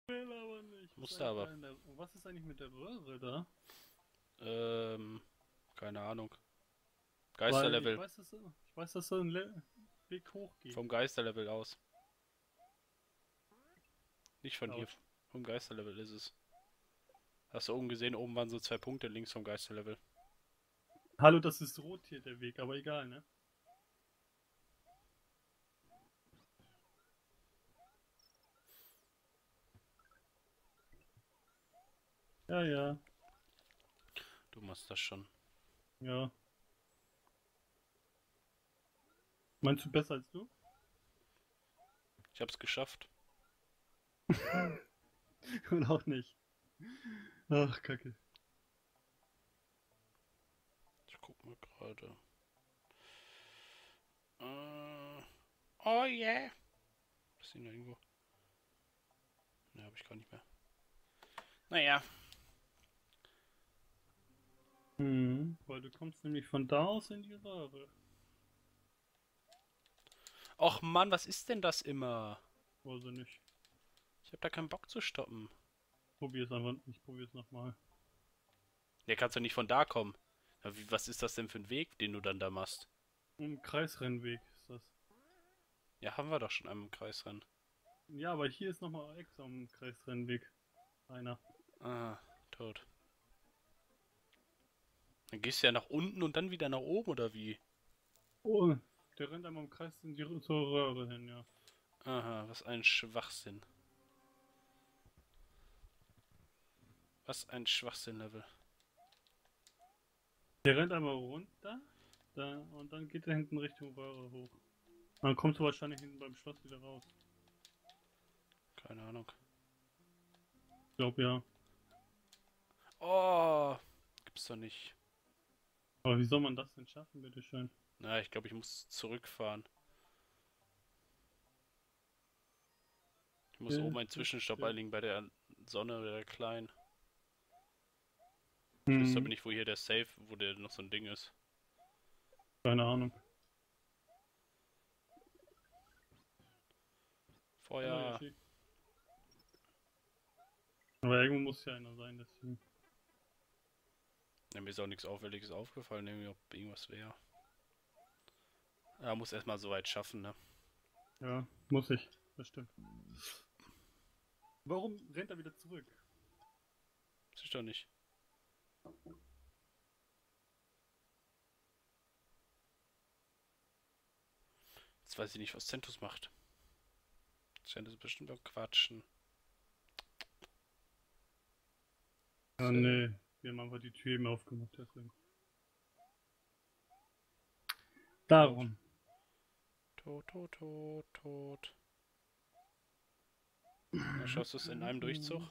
will aber nicht. Musste aber. Was ist eigentlich mit der Röhre da? Keine Ahnung. Weil ich Geisterlevel. weiß, dass so ein Weg hochgeht. Vom Geisterlevel aus. Nicht von hier. Autsch. Vom Geisterlevel ist es. Hast du oben gesehen, oben waren so 2 Punkte links vom Geisterlevel. Hallo, das ist rot hier der Weg, aber egal, ne? Ja, ja, Du machst das schon. ja. Meinst du besser als du? Ich hab's geschafft. Oder auch nicht? Ach, Kacke. Ich guck mal gerade. Oh yeah. Ist die noch irgendwo? Ne, hab ich gar nicht mehr. Naja. Weil du kommst nämlich von da aus in die Röhre. Och Mann, was ist denn das immer? Also nicht. Ich hab da keinen Bock zu stoppen. Probier's einfach, ich probier's nochmal. Der kannst du nicht von da kommen. Ja, was ist das denn für ein Weg, den du dann da machst? Ein Kreisrennweg ist das. Ja, haben wir doch schon einmal im Kreisrennen. Ja, aber hier ist nochmal extra ein Kreisrennweg. Einer. Ah, tot. Dann gehst du ja nach unten und dann wieder nach oben, oder wie? Oh, der rennt einmal im Kreis in zur Röhre hin, ja. Aha, was ein Schwachsinn. Was ein Schwachsinn-Level. Der rennt einmal runter, da, und dann geht er hinten Richtung Röhre hoch. Und dann kommst du wahrscheinlich hinten beim Schloss wieder raus. Keine Ahnung. Ich glaube ja. Oh, gibt's doch nicht. Aber wie soll man das denn schaffen, bitteschön? Na, ich glaube, ich muss zurückfahren. Ich muss oben einen Zwischenstopp einlegen bei der Sonne oder der Kleinen. Ich wüsste aber Hm, nicht, wo hier der Safe, wo der noch so ein Ding ist. keine Ahnung. Hallo Feuer. Yoshi. Aber irgendwo muss ja einer sein, deswegen. Ja, mir ist auch nichts Auffälliges aufgefallen, irgendwie, ob irgendwas wäre. Ja, muss erstmal so weit schaffen, ne? Ja, muss ich. Das stimmt. Warum rennt er wieder zurück? Weiß ich doch nicht. Jetzt weiß ich nicht, was Centus macht. Centus ist bestimmt am Quatschen. Ah, nee. Wir haben einfach die Tür eben aufgemacht, deswegen. Darum. Tot, tot, tot, tot. Na, schaffst du es in einem Durchzug?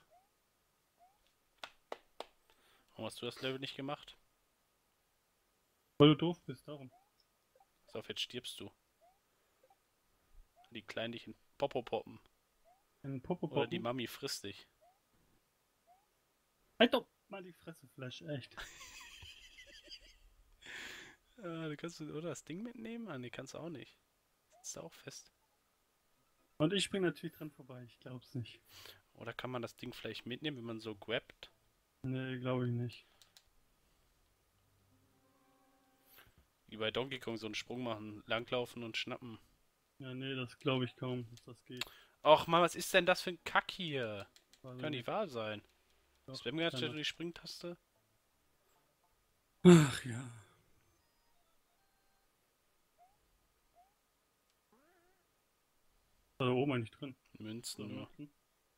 Warum hast du das Level nicht gemacht? Weil du doof bist, darum. Pass auf, jetzt stirbst du. Die Kleinen dich in Popo poppen. Ein Popo Oder die poppen. Mami frisst dich. Halt doch mal die Fresse, Flash, echt. Du kannst oder das Ding mitnehmen? Ah, nee, kannst du auch nicht. Sitzt da auch fest. Und ich spring natürlich dran vorbei, ich glaub's nicht. Oder kann man das Ding vielleicht mitnehmen, wenn man so grabt? Nee, glaube ich nicht. Wie bei Donkey Kong so einen Sprung machen, langlaufen und schnappen. Ja, nee, das glaube ich kaum, dass das geht. Och Mann, was ist denn das für ein Kack hier? Also Kann nicht nicht. wahr sein. Doch, Spam gerade kann steht das. die Springtaste. Ach ja. Ist da oben eigentlich drin? Münzen So, nur. Münzen.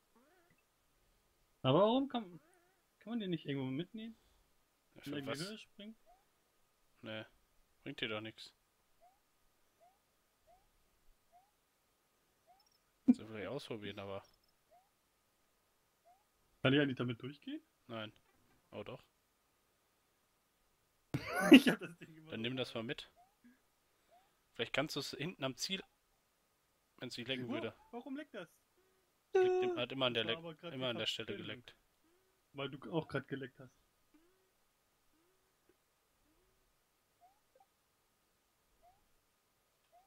Aber warum kann man den nicht irgendwo mitnehmen? Ja, In für irgendeine was? Höhe springen? Ne, bringt dir doch nichts. Soll vielleicht ausprobieren, aber Kann ich eigentlich damit durchgehen? nein. Oh doch. Ich hab das Ding immer Dann so nimm das mal hoch. mit. Vielleicht kannst du es hinten am Ziel, wenn es nicht lecken Oh, würde. warum leckt das? Hat immer an Das der, war aber gerade die immer an der Stelle Verbindung. geleckt. Weil du auch gerade geleckt hast.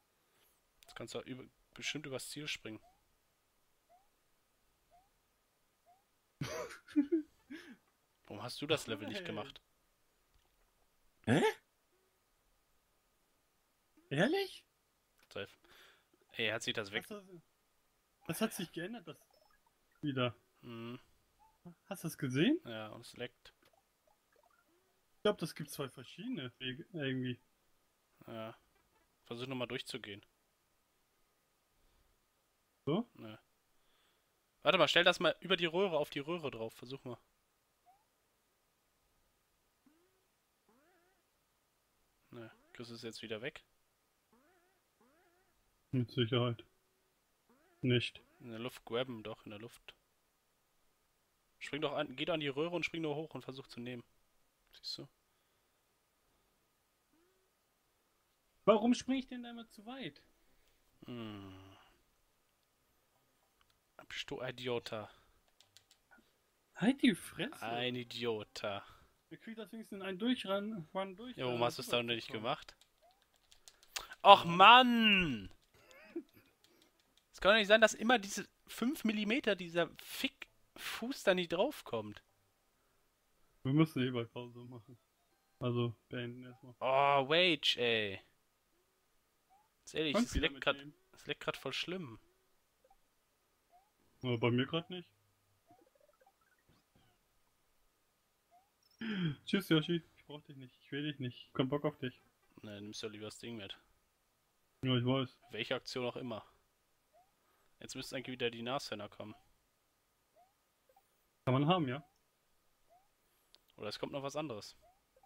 Jetzt kannst du bestimmt übers Ziel springen. Warum hast du das Level nicht Hey. gemacht? Hä? Ehrlich? Safe. Ey, hat sich das weg... Was hat sich geändert, das wieder? Hm, Hast du das gesehen? ja, und es leckt. Ich glaube, das gibt zwei verschiedene Wege, irgendwie. Ja. Versuch nochmal durchzugehen. So? Ne. Warte mal, stell das mal über die Röhre auf die Röhre drauf. Versuch mal. Ne, Chris ist jetzt wieder weg. Mit Sicherheit. Nicht. In der Luft grabben, doch, in der Luft. Spring doch an, geh doch an die Röhre und spring nur hoch und versuch zu nehmen. Siehst du? Warum springe ich denn da immer zu weit? Hm. Bist du Idiota? Halt die Fresse! Ein Idiota. Wir kriegen das wenigstens in einen Durchrennen, durch. Ja, warum hast du es dann nicht rüberzukommen. gemacht? Och Ja. Mann! Es kann doch nicht sein, dass immer diese 5 Millimeter dieser Fick-Fuß da nicht draufkommt. Wir müssen eh bald Pause machen. Also beenden erstmal. Oh, Wage, ey. Ganz ehrlich, Fang es wieder leckt mitnehmen. grad voll schlimm. Aber bei mir gerade nicht. Tschüss, Yoshi. Ich brauch dich nicht. Ich will dich nicht. Ich hab keinen Bock auf dich. Ne, nimmst du lieber das Ding mit. Ja, ich weiß. Welche Aktion auch immer. Jetzt müssten eigentlich wieder die Nashörner kommen. Kann man haben, ja? Oder es kommt noch was anderes.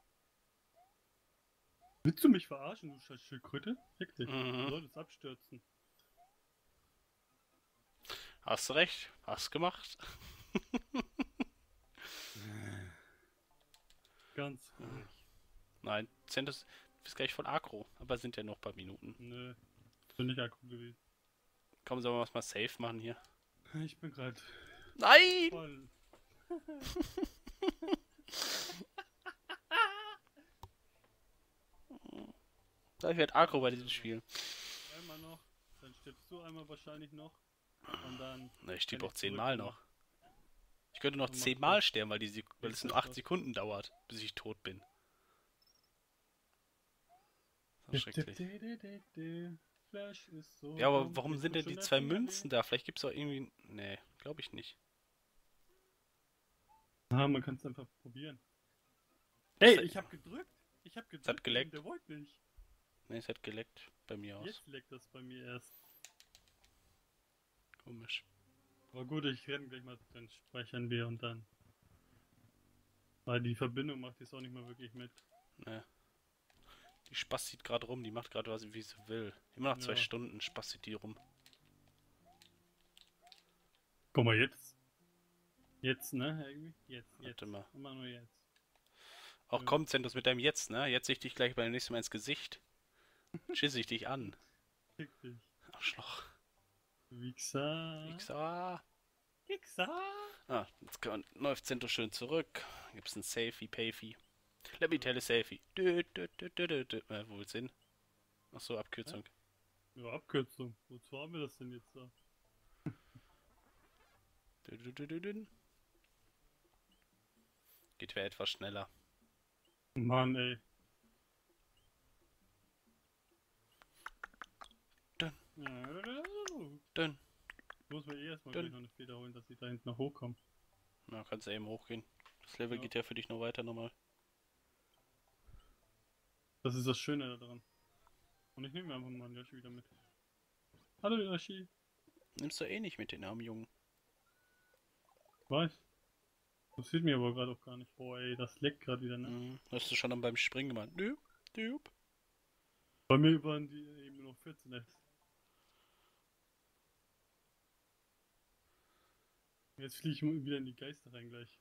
Willst du mich verarschen, du scheiß Schildkröte? Fick dich. Mhm. Du solltest abstürzen. Hast du recht. Hast gemacht. Ganz ruhig. Nein, Centus ist gleich voll aggro. Aber sind ja noch ein paar Minuten. Nö. Bin nicht akku gewesen. Komm, sollen wir was mal safe machen hier? Ich bin gerade Nein! voll. Ich werde aggro bei diesem Spiel. Einmal noch. Dann stirbst du einmal wahrscheinlich noch. Und dann. Ne, ich stieb kann auch ich 10 Mal zurückkommen. noch. Ich könnte noch Dann mach 10 Mal das. sterben, weil es nur 8 Sekunden dauert, bis ich tot bin. Das ist schrecklich. Flash ist so. Ja, aber dumm. warum Jetzt sind tut denn schon die der 2 Finger Münzen weh. da? Vielleicht gibt's auch irgendwie... Nee, glaube ich nicht. Ah, man kann es einfach probieren. Das Ey, hat- ich hab gedrückt. Ich hab gedrückt. hat geleckt. Der wollte nicht. Ne, es hat geleckt bei mir aus. Jetzt leckt das bei mir erst. Komisch. Aber gut, ich renne gleich mal, dann speichern wir und dann. Weil die Verbindung macht jetzt auch nicht mehr wirklich mit. Ne. Die spastet gerade rum, die macht gerade was, wie sie will. Immer nach 2 Ja. Stunden spastet die rum. Guck mal, jetzt. Jetzt, ne? Irgendwie? Jetzt. Warte mal. Immer nur jetzt. Auch Ja. komm, Zentus, mit deinem Jetzt, ne? Jetzt sehe ich dich gleich beim nächsten Mal ins Gesicht. Schisse ich dich an. Fick dich. Arschloch. Wichser. Wichser. Wichser. Ah, jetzt läuft Zentus schön zurück. Gibt's ein Safety, Payfy. Let me tell a Safety. Wo will's hin? Achso, Abkürzung. Ja, Abkürzung. Wozu haben wir das denn jetzt da? Geht wer etwas schneller. Mann, ey. Dun. Ja, Dünn. muss mir erstmal Dünn. gleich noch eine Feder holen, dass ich da hinten noch hochkomme. Na, kannst du eben hochgehen. Das Level Ja. geht ja für dich noch weiter nochmal. Das ist das Schöne daran. Und ich nehme mir einfach mal einen Yoshi wieder mit. Hallo Yoshi. Nimmst du eh nicht mit den armen Jungen. Weiß. Das sieht mir aber gerade auch gar nicht. Boah, ey, das leckt gerade wieder, ne? Mhm. Hast du schon dann beim Springen gemacht? Düb. Bei mir waren die eben noch 14 jetzt. Jetzt fliege ich wieder in die Geister rein gleich.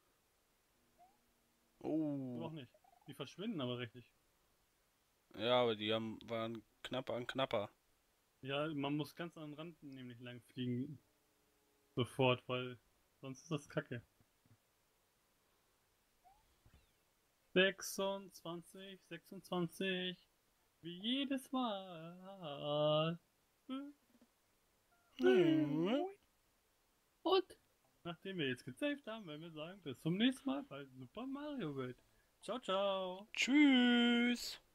Du auch Oh. nicht. Die verschwinden aber richtig. Ja, aber die waren knapper an knapper. Ja, man muss ganz an den Rand nämlich lang fliegen. Sofort, weil sonst ist das kacke. 26. Wie jedes Mal. Mhm. Und? nachdem wir jetzt gesaved haben, werden wir sagen, bis zum nächsten Mal bei Super Mario World. Ciao, ciao. Tschüss.